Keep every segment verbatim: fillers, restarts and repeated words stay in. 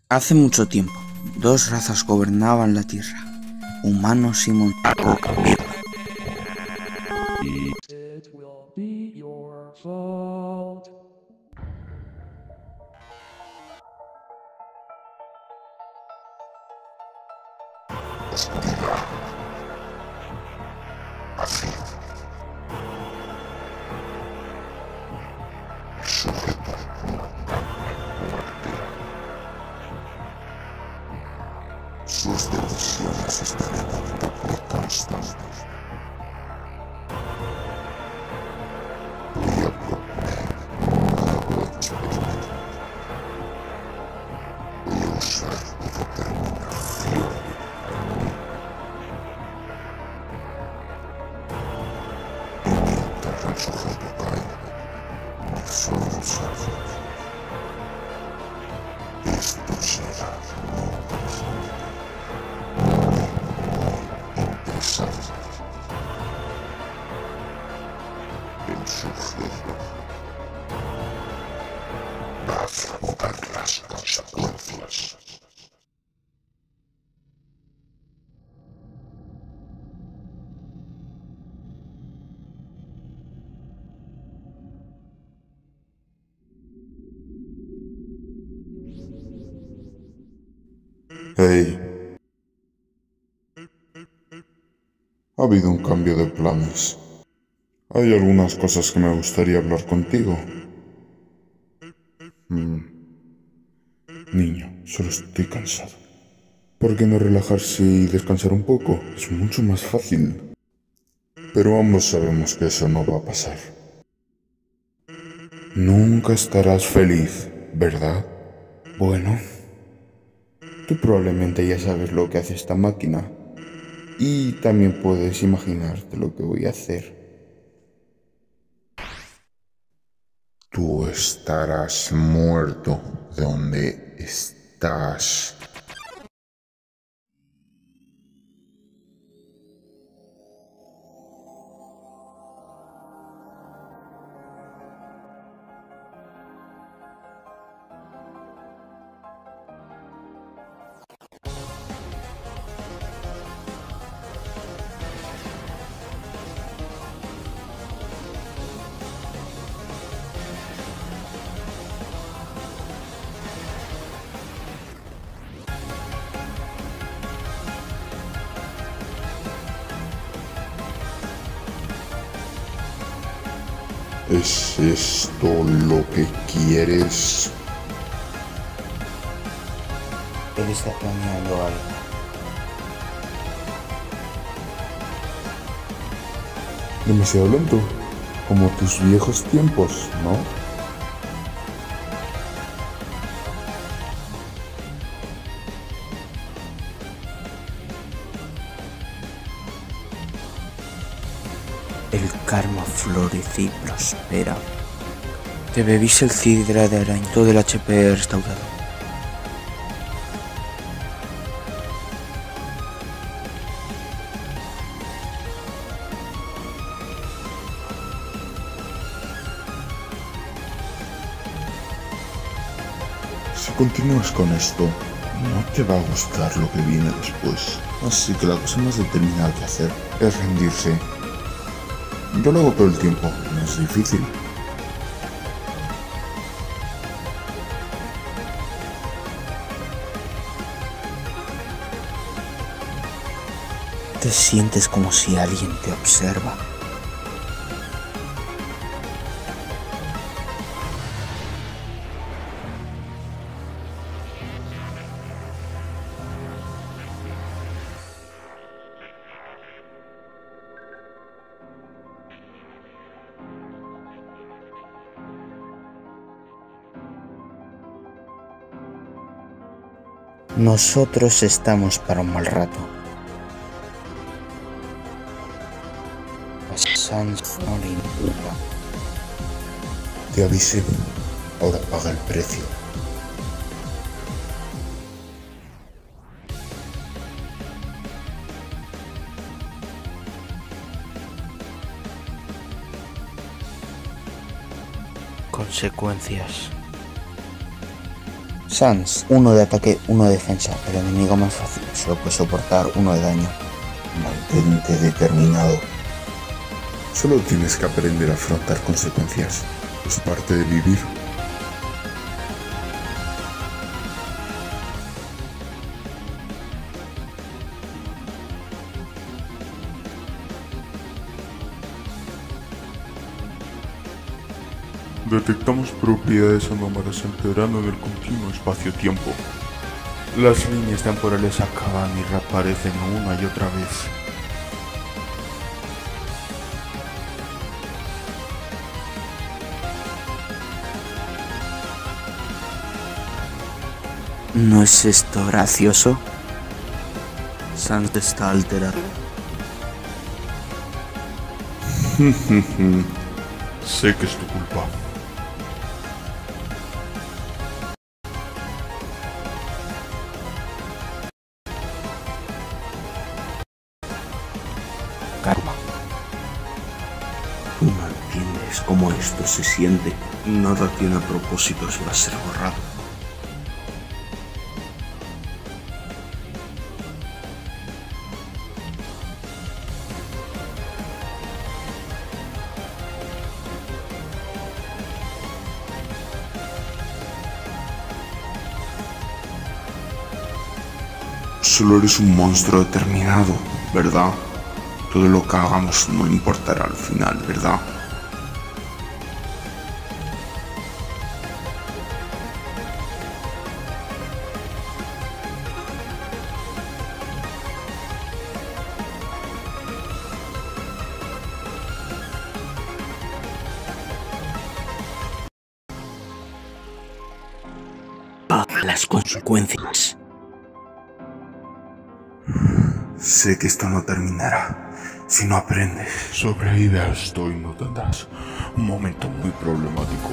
Hace mucho tiempo, dos razas gobernaban la Tierra, humanos y monstruos. It will be your fault. Sus decisiones están en un bucle constante. Voy a proponer un nuevo experimento. Voy a usar mi determinación. Y mientras el sujeto cae, mi solo sabe. Esto será muy interesante. El sujeto va a afrontar las consecuencias. Hey, ha habido un cambio de planes. Hay algunas cosas que me gustaría hablar contigo. Mm. Niño, solo estoy cansado. ¿Por qué no relajarse y descansar un poco? Es mucho más fácil. Pero ambos sabemos que eso no va a pasar. Nunca estarás feliz, ¿verdad? Bueno, tú probablemente ya sabes lo que hace esta máquina. Y también puedes imaginarte lo que voy a hacer. Tú estarás muerto donde estás. ¿Es esto lo que quieres? Él está planeando algo. Demasiado lento, como tus viejos tiempos, ¿no? El karma florece y prospera. Te bebís el cidra de arañito del H P restaurado. Si continúas con esto, no te va a gustar lo que viene después. Así que la cosa más determinada que hacer es rendirse. Yo lo hago todo el tiempo, no es difícil. Te sientes como si alguien te observa. Nosotros estamos para un mal rato. Sans no le importa. Te avisé, ahora paga el precio. Consecuencias. Sans, uno de ataque, uno de defensa. El enemigo más fácil solo puede soportar uno de daño. Mantente determinado. Solo tienes que aprender a afrontar consecuencias. Es parte de vivir. Detectamos propiedades anómalas empeorando en el continuo espacio-tiempo. Las líneas temporales acaban y reaparecen una y otra vez. ¿No es esto gracioso? Sans está alterado. Sé que es tu culpa. Karma. Tú no entiendes cómo esto se siente. Nada tiene propósito si va a ser borrado. Solo eres un monstruo determinado, ¿verdad? Todo lo que hagamos no importará al final, ¿verdad? Paga las consecuencias. Sé que esto no terminará si no aprendes. Sobrevive a esto y no tendrás un momento muy problemático.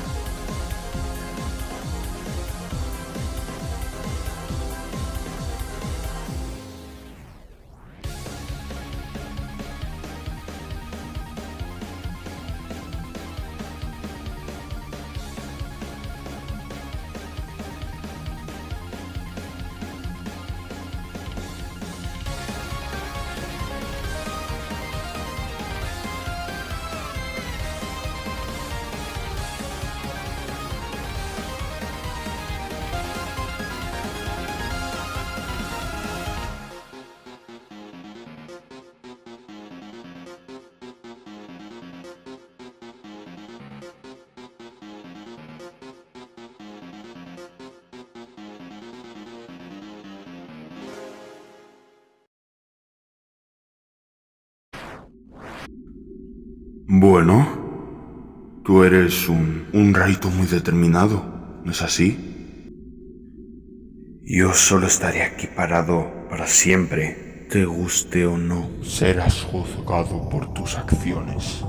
Bueno, tú eres un, un Raito muy determinado, ¿no es así? Yo solo estaré aquí parado para siempre, te guste o no. Serás juzgado por tus acciones.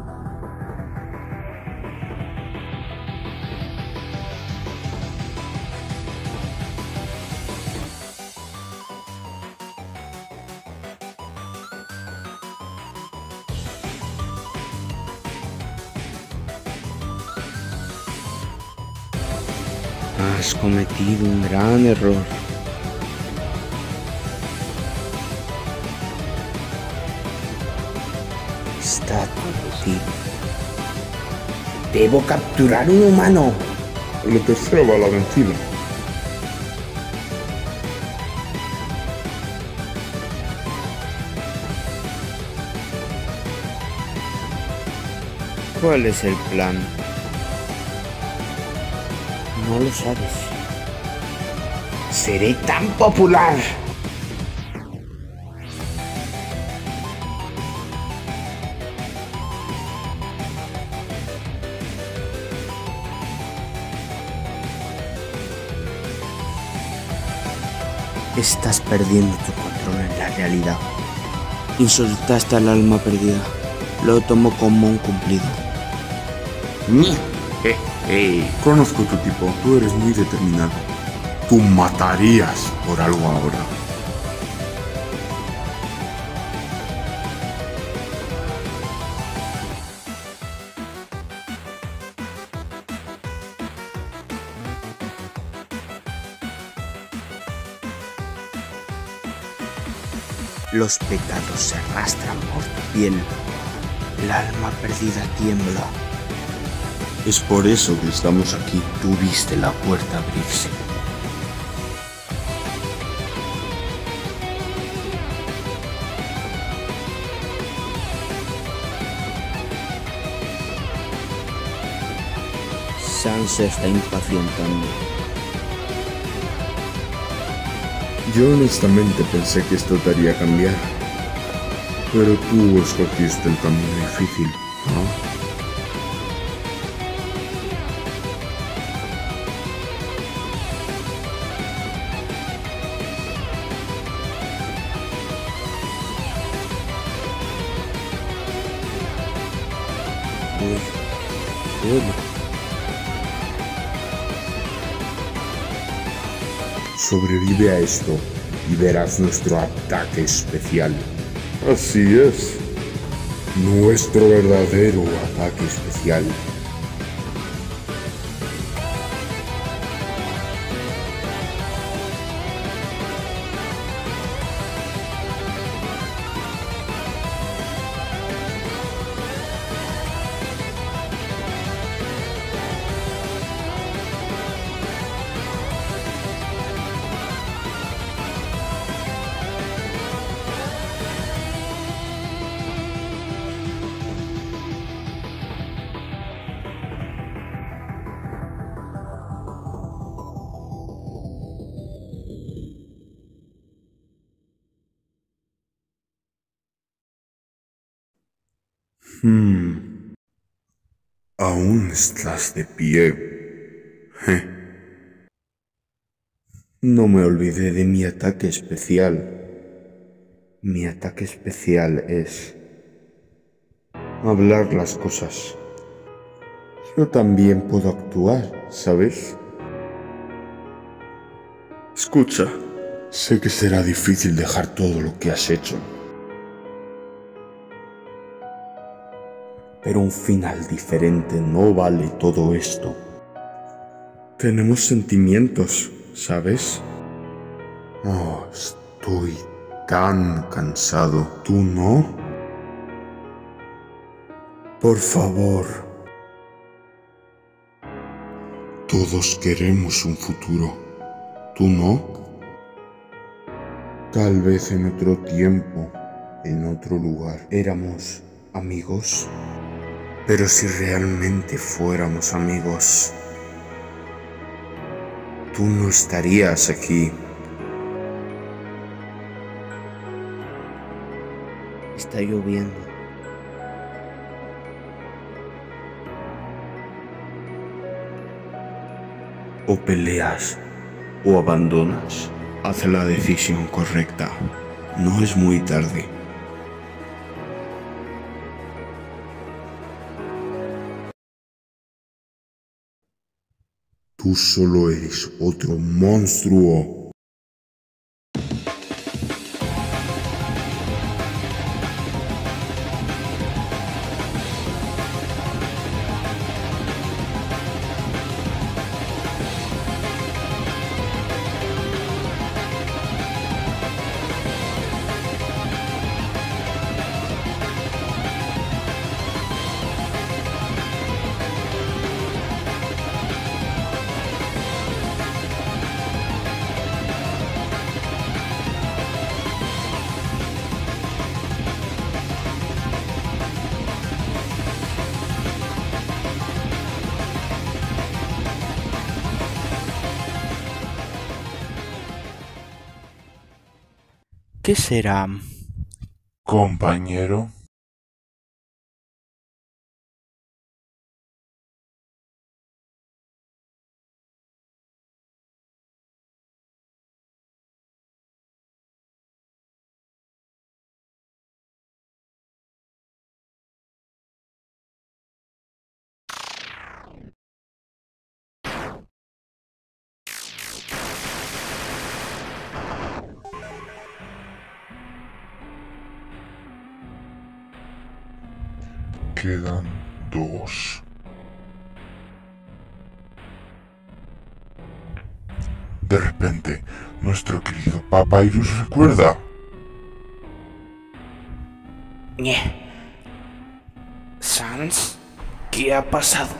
Has cometido un gran error. Está contigo. Debo capturar un humano. La tercera va a la vencida. ¿Cuál es el plan? No lo sabes. Seré tan popular. Estás perdiendo tu control en la realidad. Insultaste al alma perdida. Lo tomo como un cumplido. Eh, eh, conozco tu tipo, tú eres muy determinado. Tú matarías por algo ahora. Los pecados se arrastran por tu piel. El alma perdida tiembla. Es por eso que estamos aquí. Tú viste la puerta abrirse. Sam se está impacientando. Yo honestamente pensé que esto te haría cambiar. Pero tú escogiste el camino difícil, ¿no? Sobrevive a esto y verás nuestro ataque especial. Así es. Nuestro verdadero ataque especial. Hmm. Aún estás de pie. Je. No me olvidé de mi ataque especial. Mi ataque especial es hablar las cosas. Yo también puedo actuar, ¿sabes? Escucha, sé que será difícil dejar todo lo que has hecho. Pero un final diferente no vale todo esto. Tenemos sentimientos, ¿sabes? Oh, estoy tan cansado. ¿Tú no? Por favor. Todos queremos un futuro. ¿Tú no? Tal vez en otro tiempo, en otro lugar, éramos amigos. Pero si realmente fuéramos amigos, tú no estarías aquí. Está lloviendo. O peleas o abandonas. Haz la decisión correcta. No es muy tarde. Tú solo eres otro monstruo. ¿Qué será? Compañero. Quedan dos. De repente, nuestro querido Papyrus recuerda. Ñe. Sans, ¿qué ha pasado?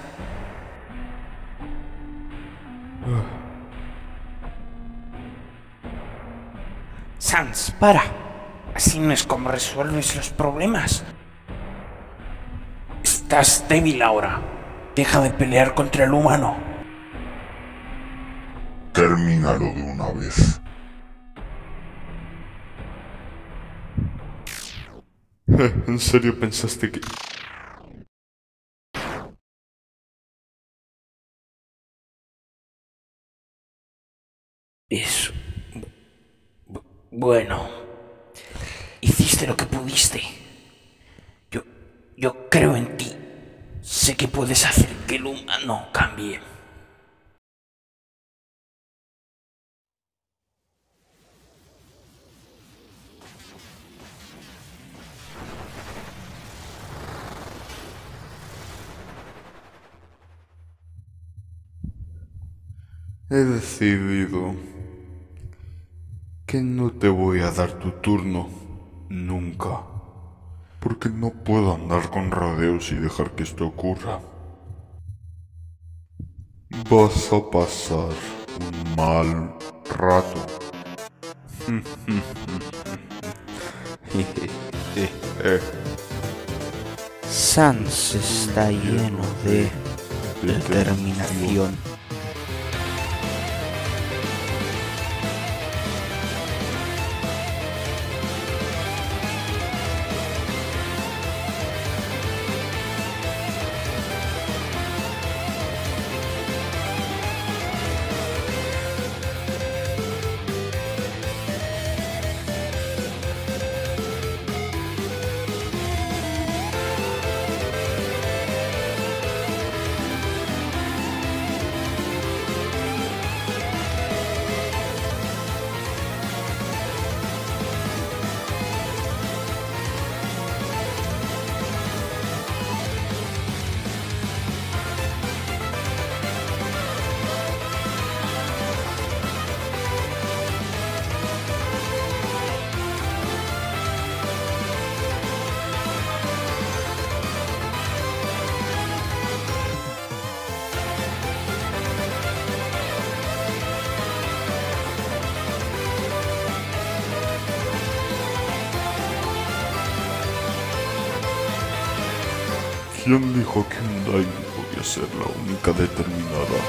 Sans, para. Así no es como resuelves los problemas. Estás débil ahora. Deja de pelear contra el humano. Termínalo de una vez. ¿En serio pensaste que...? Eso. Bu- Bueno. Hiciste lo que pudiste. Yo... Yo creo en ti. Sé que puedes hacer que el humano cambie. He decidido que no te voy a dar tu turno nunca. Porque no puedo andar con rodeos y dejar que esto ocurra. Vas a pasar un mal rato. Sans está lleno de determinación. ¿Quién dijo que un Daimyo podía ser la única determinada?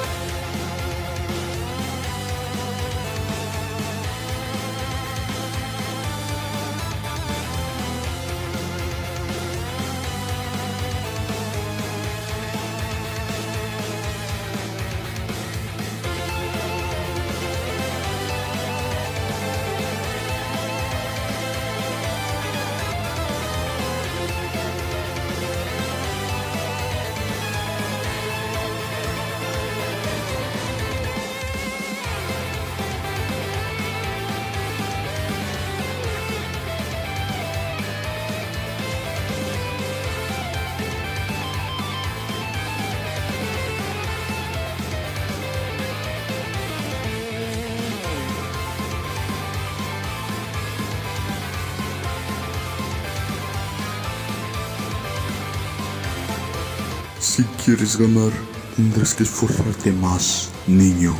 Si quieres ganar, tendrás que esforzarte más, niño.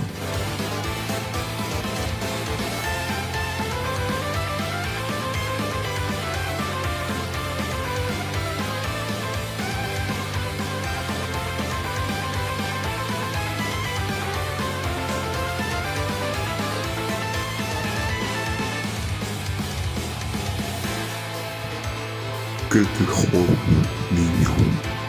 Que te jodan, niño.